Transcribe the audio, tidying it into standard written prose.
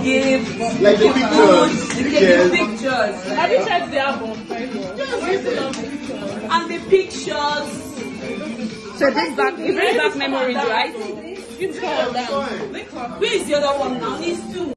gifts, like the pictures. Have you checked the album? And the pictures. So it brings back memories, right? You call down. Where is the other one now? These two.